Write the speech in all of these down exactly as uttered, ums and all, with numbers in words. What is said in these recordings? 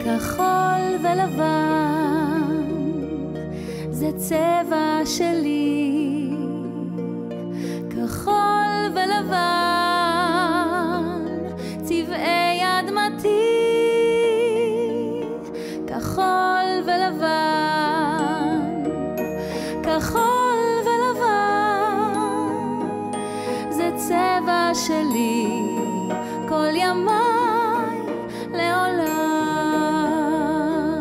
כחול ולבן זה צבע שלי, כחול ולבן צבעי אדמתי, כחול ולבן, כחול ולבן זה צבע שלי כל ימיי לעולם.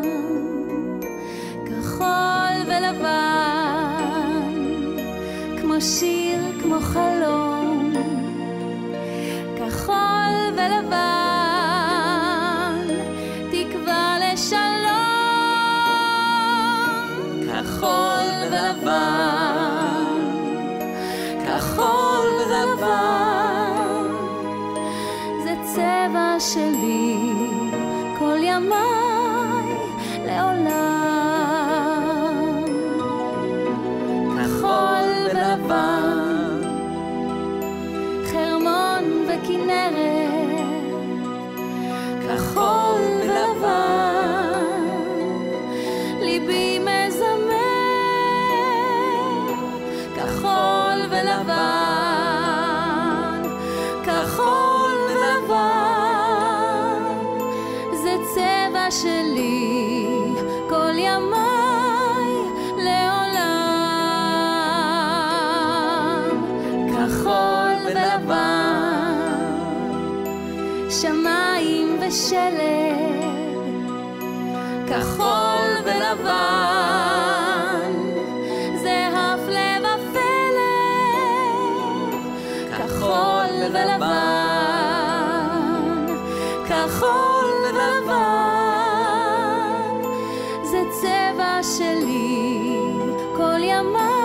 כחול ולבן כמו שיר, כמו חלום, כחול ולבן תקווה לשלום. כחול ולבן, כחול ולבן זה צבע שלי כל ימיי לעולם. כחול ולבן, חרמון וכנרת, כחול ולבן ליבי מזמר. כחול ולבן, כחול ולבן זה צבע שלי כל ימיי לעולם. כחול ולבן, שמיים ושלג, כחול ולבן זה הפלא ופלא. כחול ולבן, כחול ולבן זה צבע שלי כל ימיי